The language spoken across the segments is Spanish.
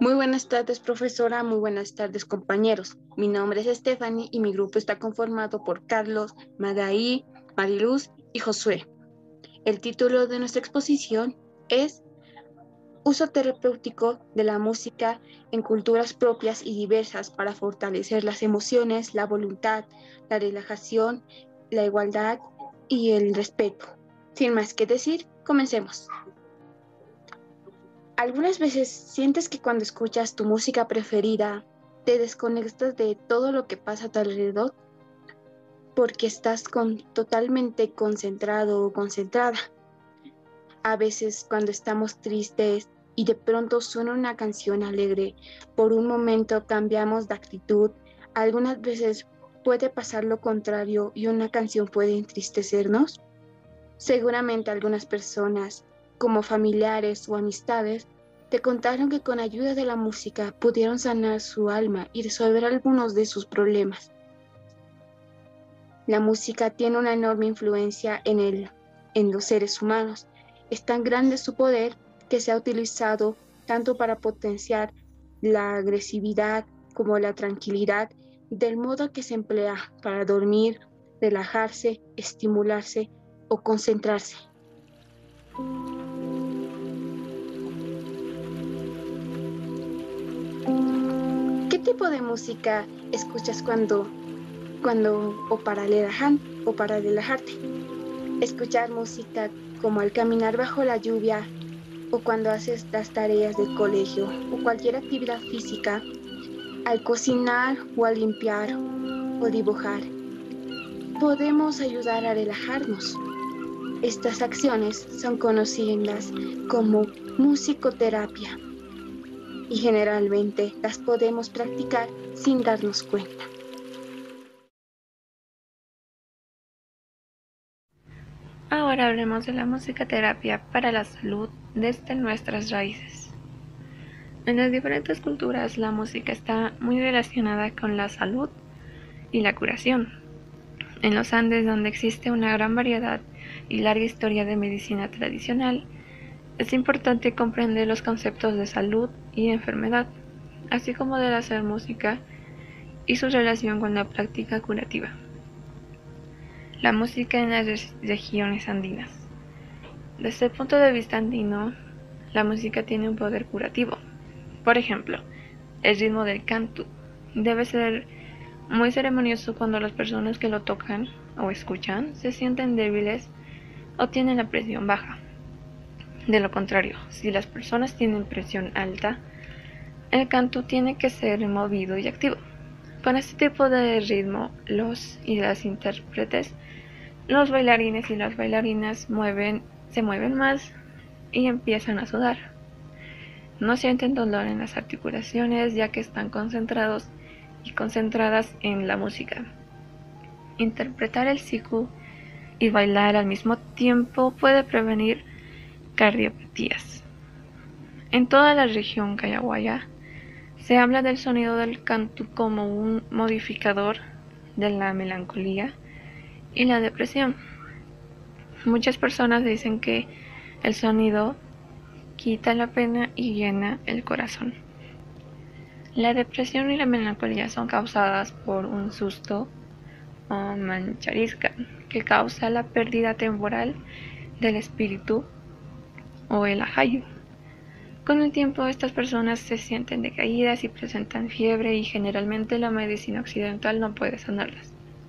Muy buenas tardes, profesora. Muy buenas tardes, compañeros. Mi nombre es Stephanie y mi grupo está conformado por Carlos, Magaí, Mariluz y Josué. El título de nuestra exposición es Uso terapéutico de la música en culturas propias y diversas para fortalecer las emociones, la voluntad, la relajación, la igualdad y el respeto. Sin más que decir, comencemos. Algunas veces sientes que cuando escuchas tu música preferida te desconectas de todo lo que pasa a tu alrededor porque estás totalmente concentrado o concentrada. A veces cuando estamos tristes y de pronto suena una canción alegre, por un momento cambiamos de actitud. Algunas veces puede pasar lo contrario y una canción puede entristecernos. Seguramente algunas personas, como familiares o amistades, te contaron que con ayuda de la música pudieron sanar su alma y resolver algunos de sus problemas. La música tiene una enorme influencia en los seres humanos. Es tan grande su poder que se ha utilizado tanto para potenciar la agresividad como la tranquilidad, del modo que se emplea para dormir, relajarse, estimularse o concentrarse. ¿Qué tipo de música escuchas cuando o para relajarte? Escuchar música como al caminar bajo la lluvia o cuando haces las tareas del colegio o cualquier actividad física, al cocinar o al limpiar o dibujar. Podemos ayudar a relajarnos. Estas acciones son conocidas como musicoterapia y generalmente las podemos practicar sin darnos cuenta. Ahora hablemos de la musicoterapia para la salud desde nuestras raíces. En las diferentes culturas la música está muy relacionada con la salud y la curación. En los Andes, donde existe una gran variedad y larga historia de medicina tradicional, es importante comprender los conceptos de salud y enfermedad, así como de hacer música y su relación con la práctica curativa. La música en las regiones andinas. Desde el punto de vista andino, la música tiene un poder curativo. Por ejemplo, el ritmo del cantu debe ser muy ceremonioso cuando las personas que lo tocan o escuchan se sienten débiles o tienen la presión baja. De lo contrario, si las personas tienen presión alta, el cantu tiene que ser movido y activo. Con este tipo de ritmo, los y las intérpretes, los bailarines y las bailarinas se mueven más y empiezan a sudar. No sienten dolor en las articulaciones ya que están concentrados y concentradas en la música. Interpretar el siku y bailar al mismo tiempo puede prevenir cardiopatías. En toda la región Cayaguaya se habla del sonido del cantu como un modificador de la melancolía y la depresión. Muchas personas dicen que el sonido quita la pena y llena el corazón. La depresión y la melancolía son causadas por un susto o mancharisca que causa la pérdida temporal del espíritu o el ajayu. Con el tiempo estas personas se sienten decaídas y presentan fiebre y generalmente la medicina occidental no puede sanarlas.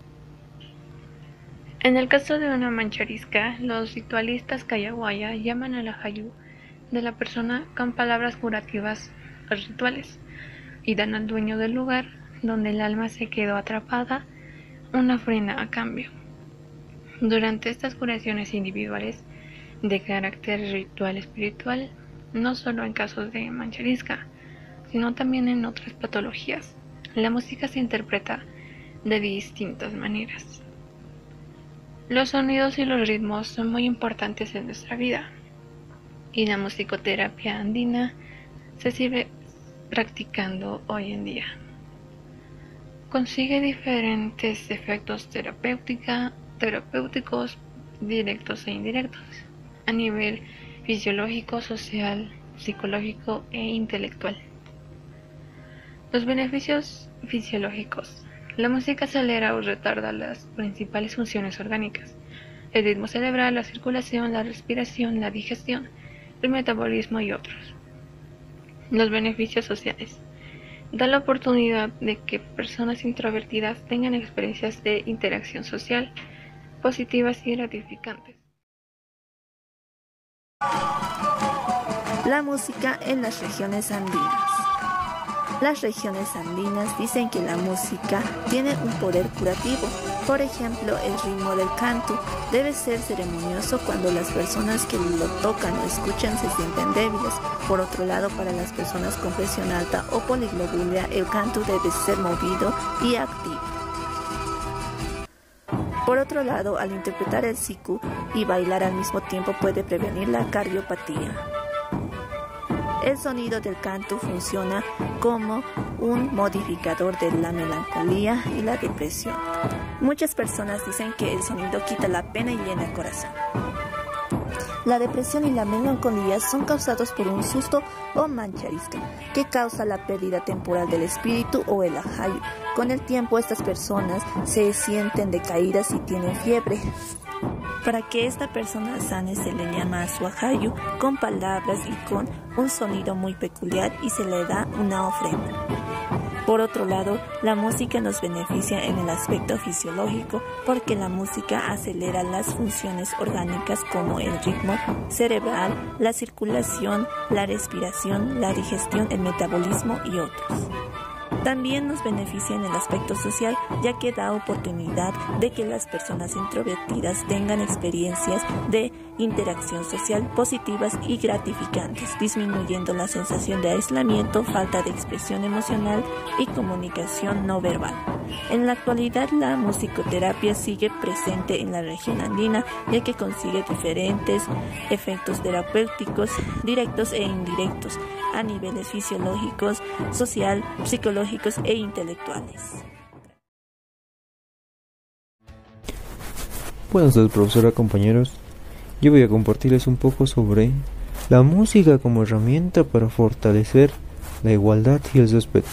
En el caso de una mancharisca, los ritualistas cayaguaya llaman al ajayu de la persona con palabras curativas o rituales y dan al dueño del lugar donde el alma se quedó atrapada una ofrenda a cambio. Durante estas curaciones individuales de carácter ritual espiritual, no solo en casos de mancharisca, sino también en otras patologías, la música se interpreta de distintas maneras. Los sonidos y los ritmos son muy importantes en nuestra vida y la musicoterapia andina se sigue practicando hoy en día. Consigue diferentes efectos terapéuticos directos e indirectos a nivel fisiológico, social, psicológico e intelectual. Los beneficios fisiológicos. La música acelera o retarda las principales funciones orgánicas: el ritmo cerebral, la circulación, la respiración, la digestión, el metabolismo y otros. Los beneficios sociales. Da la oportunidad de que personas introvertidas tengan experiencias de interacción social positivas y gratificantes. La música en las regiones andinas. Las regiones andinas dicen que la música tiene un poder curativo. Por ejemplo, el ritmo del canto debe ser ceremonioso cuando las personas que lo tocan o escuchan se sienten débiles. Por otro lado, para las personas con presión alta o poliglobulia, el canto debe ser movido y activo. Por otro lado, al interpretar el siku y bailar al mismo tiempo puede prevenir la cardiopatía. El sonido del canto funciona como un modificador de la melancolía y la depresión. Muchas personas dicen que el sonido quita la pena y llena el corazón. La depresión y la melancolía son causados por un susto o mancharisca, que causa la pérdida temporal del espíritu o el ajayu. Con el tiempo, estas personas se sienten decaídas y tienen fiebre. Para que esta persona sane se le llama a su ajayu con palabras y con un sonido muy peculiar y se le da una ofrenda. Por otro lado, la música nos beneficia en el aspecto fisiológico porque la música acelera las funciones orgánicas como el ritmo cerebral, la circulación, la respiración, la digestión, el metabolismo y otros. También nos beneficia en el aspecto social, ya que da oportunidad de que las personas introvertidas tengan experiencias de interacción social positivas y gratificantes, disminuyendo la sensación de aislamiento, falta de expresión emocional y comunicación no verbal. En la actualidad, la musicoterapia sigue presente en la región andina, ya que consigue diferentes efectos terapéuticos directos e indirectos a niveles fisiológicos, social, psicológicos e intelectuales. Buenas tardes, profesora, compañeros. Yo voy a compartirles un poco sobre la música como herramienta para fortalecer la igualdad y el respeto.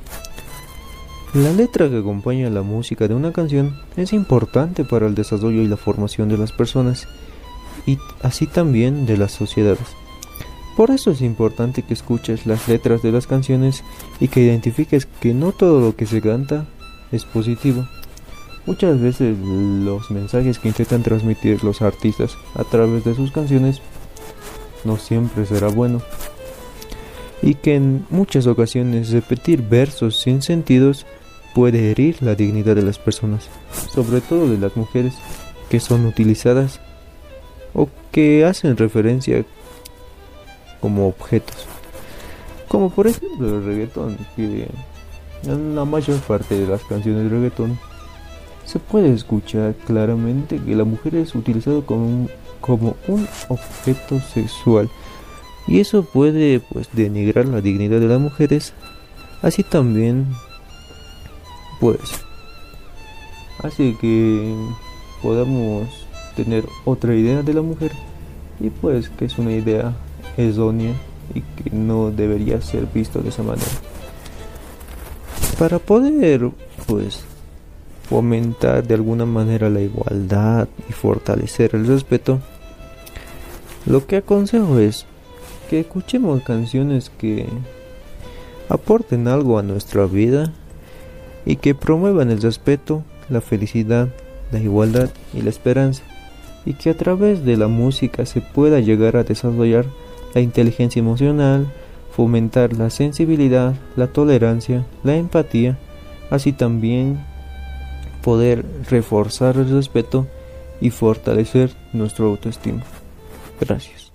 La letra que acompaña la música de una canción es importante para el desarrollo y la formación de las personas y así también de las sociedades. Por eso es importante que escuches las letras de las canciones y que identifiques que no todo lo que se canta es positivo. Muchas veces los mensajes que intentan transmitir los artistas a través de sus canciones no siempre será bueno. Y que en muchas ocasiones repetir versos sin sentidos puede herir la dignidad de las personas, sobre todo de las mujeres que son utilizadas o que hacen referencia como objetos, como por ejemplo el reggaetón, que en la mayor parte de las canciones de reggaetón se puede escuchar claramente que la mujer es utilizada como un objeto sexual, y eso puede denigrar la dignidad de las mujeres. Así también hace que podamos tener otra idea de la mujer, y que es una idea errónea y que no debería ser visto de esa manera. Para poder fomentar de alguna manera la igualdad y fortalecer el respeto, lo que aconsejo es que escuchemos canciones que aporten algo a nuestra vida y que promuevan el respeto, la felicidad, la igualdad y la esperanza, y que a través de la música se pueda llegar a desarrollar la inteligencia emocional, fomentar la sensibilidad, la tolerancia, la empatía, así también poder reforzar el respeto y fortalecer nuestra autoestima. Gracias.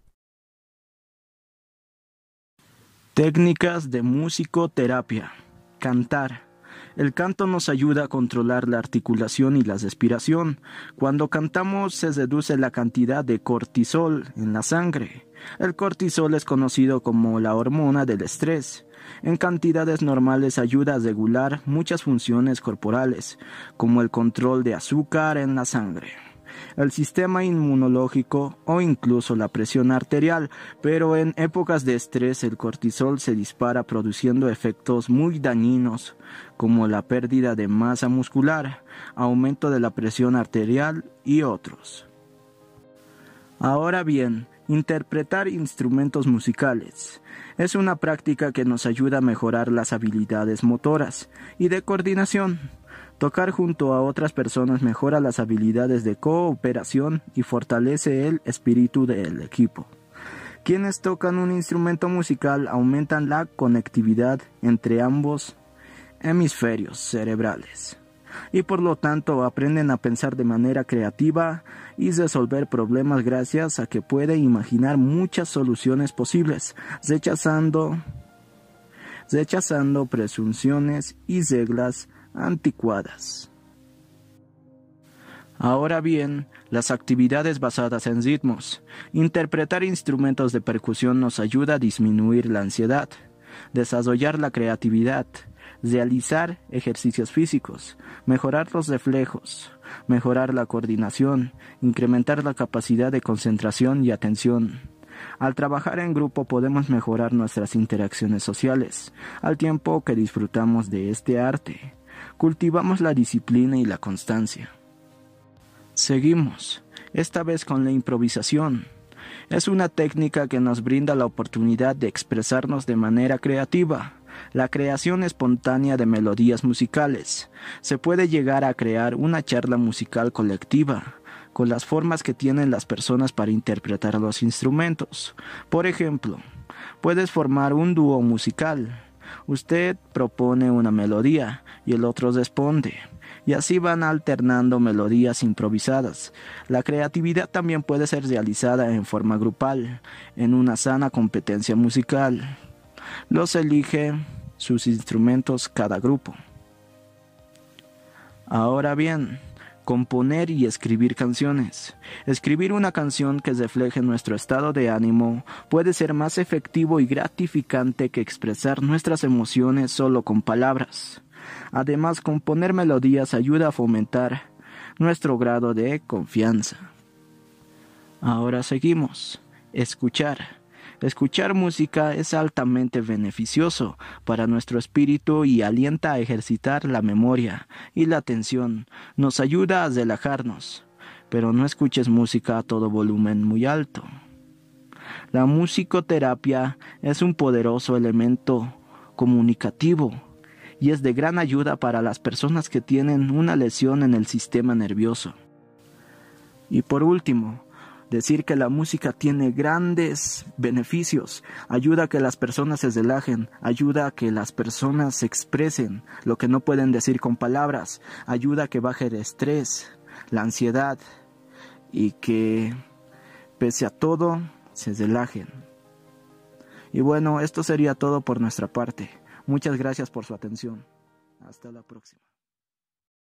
Técnicas de musicoterapia. Cantar. El canto nos ayuda a controlar la articulación y la respiración. Cuando cantamos se reduce la cantidad de cortisol en la sangre. El cortisol es conocido como la hormona del estrés. En cantidades normales ayuda a regular muchas funciones corporales, como el control de azúcar en la sangre. el sistema inmunológico o incluso la presión arterial, pero en épocas de estrés el cortisol se dispara produciendo efectos muy dañinos como la pérdida de masa muscular, aumento de la presión arterial y otros. Ahora bien, interpretar instrumentos musicales es una práctica que nos ayuda a mejorar las habilidades motoras y de coordinación. Tocar junto a otras personas mejora las habilidades de cooperación y fortalece el espíritu del equipo. Quienes tocan un instrumento musical aumentan la conectividad entre ambos hemisferios cerebrales y por lo tanto aprenden a pensar de manera creativa y resolver problemas gracias a que pueden imaginar muchas soluciones posibles, rechazando presunciones y reglas anticuadas. Ahora bien, las actividades basadas en ritmos. Interpretar instrumentos de percusión nos ayuda a disminuir la ansiedad, desarrollar la creatividad, realizar ejercicios físicos, mejorar los reflejos, mejorar la coordinación, incrementar la capacidad de concentración y atención. Al trabajar en grupo podemos mejorar nuestras interacciones sociales, al tiempo que disfrutamos de este arte. Cultivamos la disciplina y la constancia. Seguimos, esta vez con la improvisación. Es una técnica que nos brinda la oportunidad de expresarnos de manera creativa. La creación espontánea de melodías musicales. Se puede llegar a crear una charla musical colectiva, con las formas que tienen las personas para interpretar los instrumentos. Por ejemplo, puedes formar un dúo musical. Usted propone una melodía y el otro responde, y así van alternando melodías improvisadas. La creatividad también puede ser realizada en forma grupal, en una sana competencia musical. Los elige sus instrumentos cada grupo. Ahora bien, componer y escribir canciones. Escribir una canción que refleje nuestro estado de ánimo puede ser más efectivo y gratificante que expresar nuestras emociones solo con palabras. Además, componer melodías ayuda a fomentar nuestro grado de confianza. Ahora seguimos. Escuchar. Escuchar música es altamente beneficioso para nuestro espíritu y alienta a ejercitar la memoria y la atención. Nos ayuda a relajarnos, pero no escuches música a todo volumen muy alto. La musicoterapia es un poderoso elemento comunicativo y es de gran ayuda para las personas que tienen una lesión en el sistema nervioso. Y por último, decir que la música tiene grandes beneficios, ayuda a que las personas se relajen, ayuda a que las personas se expresen lo que no pueden decir con palabras, ayuda a que baje el estrés, la ansiedad y que pese a todo se relajen. Y bueno, esto sería todo por nuestra parte. Muchas gracias por su atención. Hasta la próxima.